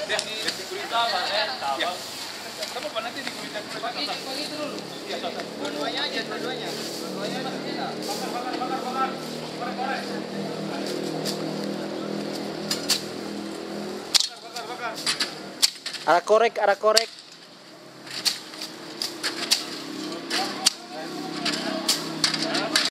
Ya, di gurita Pak. Ya. Kamu apa nanti di gurita pagi itu dulu. Iya, dua-duanya aja, dua-duanya. Dua-duanya enak. Bakar. Korek. Arah korek.